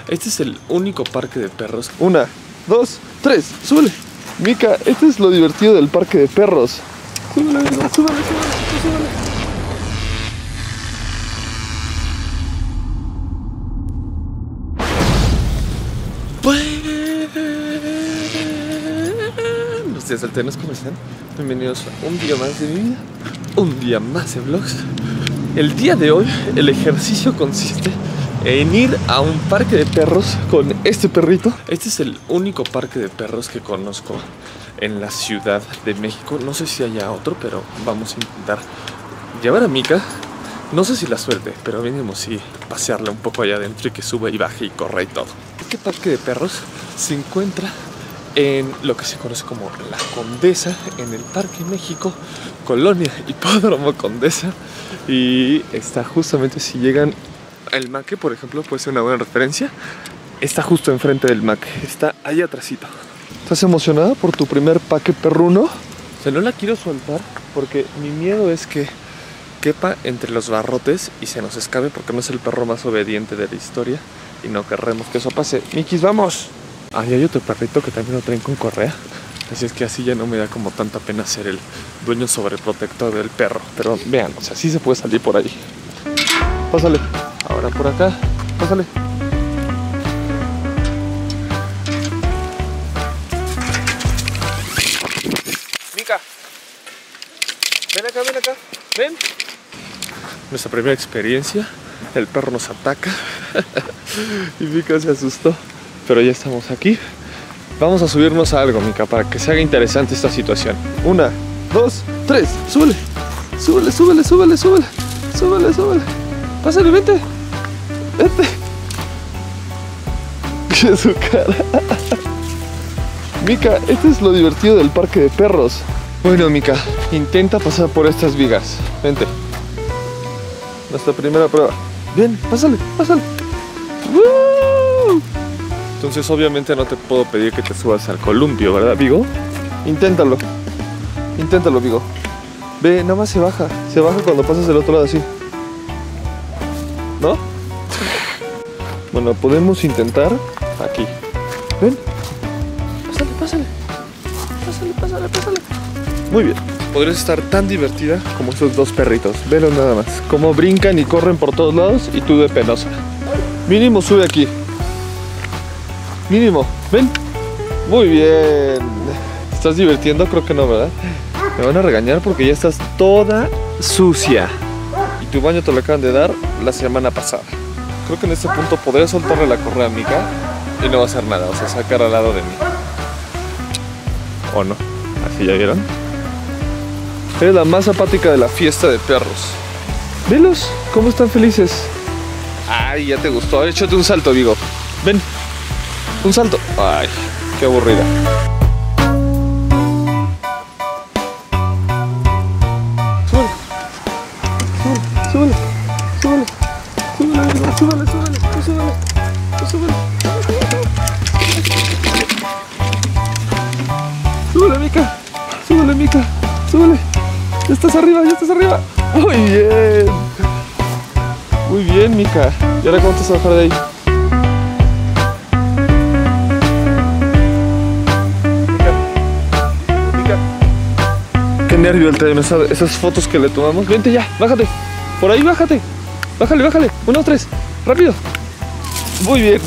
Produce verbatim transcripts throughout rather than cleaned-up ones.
Este es el único parque de perros. Una, dos, tres, súbele. Mika, este es lo divertido del parque de perros. Súbele, súbele, súbele, súbele. Buenos días, alternos, ¿cómo están? Bienvenidos a un día más de mi vida, un día más de vlogs. El día de hoy, el ejercicio consiste en ir a un parque de perros con este perrito. Este es el único parque de perros que conozco en la Ciudad de México. No sé si haya otro, pero vamos a intentar llevar a Mika. No sé si la suerte, pero mínimo sí pasearla un poco allá adentro y que suba y baje y corra y todo. Este parque de perros se encuentra en lo que se conoce como La Condesa, en el Parque México, Colonia Hipódromo Condesa. Y está justamente, si llegan al Maque, por ejemplo, puede ser una buena referencia. Está justo enfrente del Maque, está ahí atrásito. ¿Estás emocionada por tu primer parque perruno? O sea, no la quiero soltar porque mi miedo es que quepa entre los barrotes y se nos escape, porque no es el perro más obediente de la historia y no querremos que eso pase. Mikis, vamos. Ah, y hay otro perrito que también lo traen con correa, así es que así ya no me da como tanta pena ser el dueño sobreprotector del perro. Pero vean, o sea, sí se puede salir por ahí. Pásale. Ahora por acá, pásale. Mika, ven acá, ven acá, ven. Nuestra primera experiencia, el perro nos ataca y Mika se asustó, pero ya estamos aquí. Vamos a subirnos a algo, Mika, para que se haga interesante esta situación. Una, dos, tres, súbele, súbele, súbele, súbele, súbele, súbele, súbele. Pásale, vente, vente. ¡Qué su cara! Mika, este es lo divertido del parque de perros. Bueno, Mika, intenta pasar por estas vigas. Vente. Nuestra primera prueba. Bien, pásale, pásale. ¡Woo! Entonces obviamente no te puedo pedir que te subas al columpio, ¿verdad, Vigo? Inténtalo. Inténtalo, Vigo. Ve, nada más se baja. Se baja cuando pasas del otro lado así. ¿No? Bueno, podemos intentar aquí. Ven. Pásale, pásale. Pásale, pásale, pásale. Muy bien. Podrías estar tan divertida como esos dos perritos. Velo nada más. Cómo brincan y corren por todos lados y tú de penosa. Mínimo sube aquí. Mínimo. Ven. Muy bien. ¿Estás divirtiendo? Creo que no, ¿verdad? Me van a regañar porque ya estás toda sucia. Y tu baño te lo acaban de dar la semana pasada. Creo que en este punto podría soltarle la correa a Mika y no va a hacer nada. O sea, sacar al lado de mí. ¿O no? ¿Así ya vieron? Eres la más apática de la fiesta de perros. Velos, cómo están felices. Ay, ya te gustó. Échate un salto, Vigo. Ven. Un salto. Ay, qué aburrida. Súbele. Súbele. Súbele. Súbele. Súbele. Súbele. Súbele. Súbele. Súbele, Mika. Súbele, Mika. Súbele. Ya estás arriba, ya estás arriba. Muy bien. Muy bien, Mika. ¿Y ahora cómo te vas a bajar de ahí? Mika. Mika. Qué nervio el tren, esas fotos que le tomamos. Vente ya, bájate. Por ahí, bájate. Bájale, bájale. Uno, dos, tres. Rápido. Muy bien.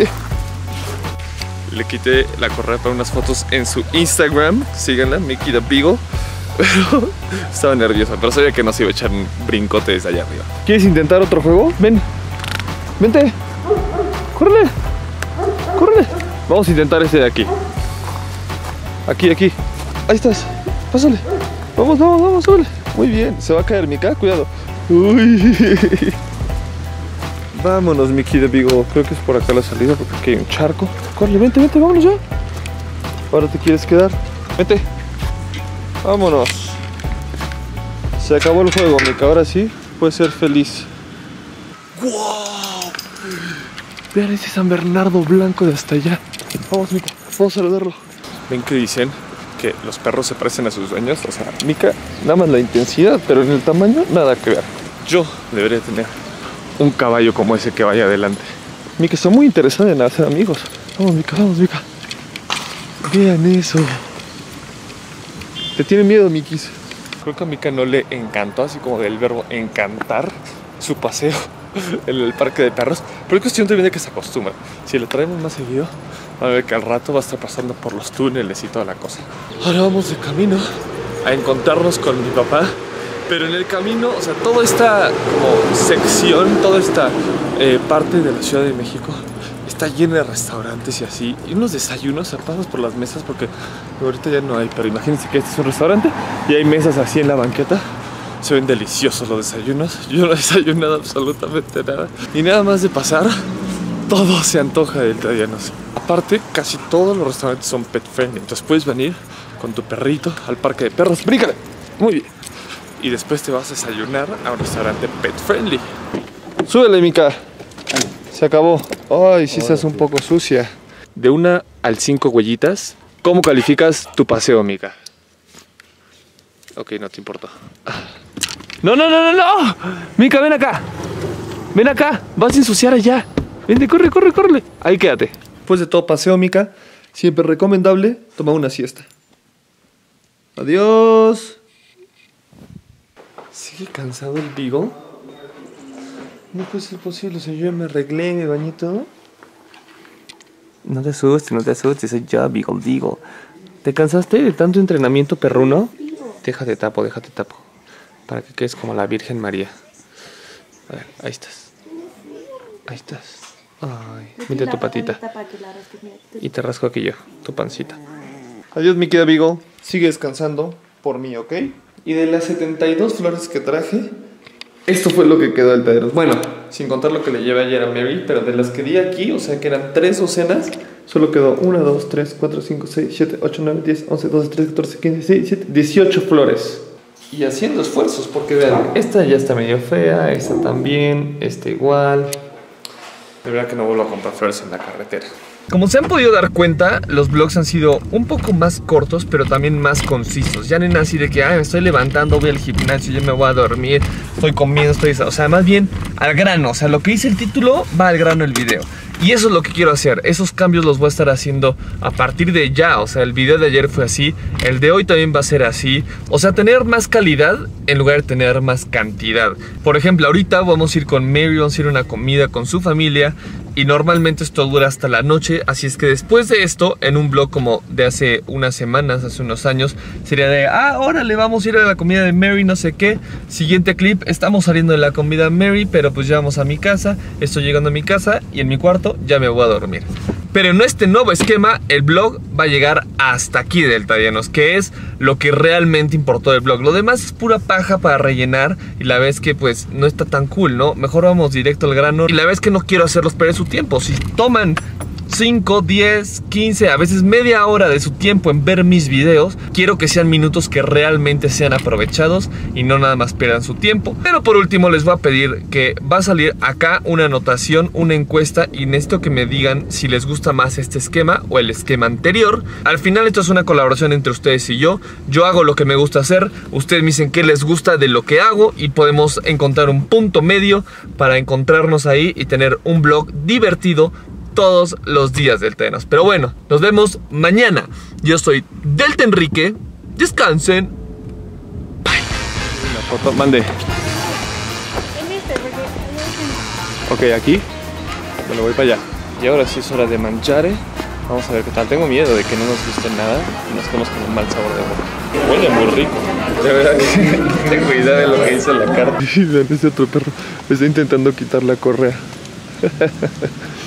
Le quité la correa para unas fotos en su Instagram. Síganla, Mickey the Beagle. Pero estaba nerviosa, pero sabía que no se iba a echar un brincote desde allá arriba. ¿Quieres intentar otro juego? Ven. Vente. Córrele. Córrele. Vamos a intentar este de aquí. Aquí, aquí. Ahí estás. Pásale. Vamos, vamos, vamos, súbele. Muy bien. Se va a caer, Mika. Cuidado. Uy. Vámonos, Mickey de Vigo. Creo que es por acá la salida porque aquí hay un charco. Córrele, vente, vente, vámonos ya. Ahora te quieres quedar. Vente. Vámonos. Se acabó el juego, Mika. Ahora sí puedes ser feliz. ¡Wow! Vean ese San Bernardo blanco de hasta allá. Vamos, Mika. Vamos a saludarlo. Ven que dicen que los perros se parecen a sus dueños. O sea, Mika, nada más la intensidad, pero en el tamaño nada que ver. Yo debería tener un caballo como ese que vaya adelante. Mika está muy interesada en hacer amigos. Vamos, Mika, vamos, Mika. Vean eso. ¿Te tiene miedo, Mikis? Creo que a Mika no le encantó, así como del verbo encantar, su paseo en el parque de perros. Pero es cuestión también de que se acostumbra. Si lo traemos más seguido, va a ver que al rato va a estar pasando por los túneles y toda la cosa. Ahora vamos de camino a encontrarnos con mi papá. Pero en el camino, o sea, toda esta como sección, toda esta eh, parte de la Ciudad de México está llena de restaurantes y así, y unos desayunos tapados por las mesas, porque ahorita ya no hay, pero imagínense que este es un restaurante y hay mesas así en la banqueta. Se ven deliciosos los desayunos. Yo no he desayunado absolutamente nada, y nada más de pasar, todo se antoja de italianos. Aparte, casi todos los restaurantes son pet friendly, entonces puedes venir con tu perrito al parque de perros. ¡Bríncale! Muy bien. Y después te vas a desayunar a un restaurante pet friendly. Súbele, Mika. Se acabó. Ay, sí estás un poco sucia. De una al cinco huellitas, ¿cómo calificas tu paseo, Mika? Ok, no te importó. No, no, no, no, no. Mika, ven acá. Ven acá. Vas a ensuciar allá. Vente, corre, corre, corre. Ahí quédate. Después de todo paseo, Mika, siempre recomendable tomar una siesta. Adiós. ¿Sigue cansado el Beagle? No puede ser posible, o sea, yo ya me arreglé, me bañé todo. No te asustes, no te asustes, soy yo, Beagle, Beagle. ¿Te cansaste de tanto entrenamiento perruno? Déjate tapo, déjate tapo. Para que quedes como la Virgen María. A ver, ahí estás. Ahí estás. Ay, mete tu patita. Y te rasco aquí yo, tu pancita. Adiós, mi querida Beagle. Sigue descansando por mí, ¿ok? Y de las setenta y dos flores que traje, esto fue lo que quedó del talleros. Bueno, sin contar lo que le llevé ayer a Mary, pero de las que di aquí, o sea que eran tres docenas, solo quedó uno, dos, tres, cuatro, cinco, seis, siete, ocho, nueve, diez, once, doce, trece, catorce, quince, dieciséis, diecisiete, dieciocho flores. Y haciendo esfuerzos, porque vean, esta ya está medio fea, esta también, esta igual. De verdad que no vuelvo a comprar flores en la carretera. Como se han podido dar cuenta, los vlogs han sido un poco más cortos, pero también más concisos. Ya no es así de que, ay, me estoy levantando, voy al gimnasio, ya me voy a dormir, estoy comiendo, estoy... O sea, más bien al grano. O sea, lo que dice el título va al grano el video. Y eso es lo que quiero hacer. Esos cambios los voy a estar haciendo a partir de ya. O sea, el video de ayer fue así, el de hoy también va a ser así. O sea, tener más calidad en lugar de tener más cantidad. Por ejemplo, ahorita vamos a ir con Mary, vamos a ir a una comida con su familia. Y normalmente esto dura hasta la noche, así es que después de esto, en un vlog como de hace unas semanas, hace unos años, sería de, ah, órale, vamos a ir a la comida de Mary, no sé qué. Siguiente clip, estamos saliendo de la comida de Mary, pero pues ya vamos a mi casa, estoy llegando a mi casa y en mi cuarto ya me voy a dormir. Pero en este nuevo esquema, el vlog va a llegar hasta aquí de Deltadianos, que es lo que realmente importó del vlog. Lo demás es pura paja para rellenar y la vez que pues no está tan cool, ¿no? Mejor vamos directo al grano y la vez que no quiero hacerlos perder su tiempo. Si toman cinco, diez, quince, a veces media hora de su tiempo en ver mis videos, quiero que sean minutos que realmente sean aprovechados y no nada más pierdan su tiempo. Pero por último les voy a pedir que va a salir acá una anotación, una encuesta, y necesito que me digan si les gusta más este esquema o el esquema anterior. Al final esto es una colaboración entre ustedes y yo. Yo hago lo que me gusta hacer, ustedes me dicen qué les gusta de lo que hago y podemos encontrar un punto medio para encontrarnos ahí y tener un vlog divertido todos los días del Deltaenos. Pero bueno, nos vemos mañana. Yo soy Delta Enrique. Descansen. Bye. Una foto, mande. Ok, aquí. Bueno, voy para allá. Y ahora sí es hora de mangiare. Vamos a ver qué tal. Tengo miedo de que no nos guste nada y nos quedemos con un mal sabor de boca. Huele muy rico. De verdad que ten cuidado de lo que dice la carta. Vean, ese otro perro está intentando quitar la correa.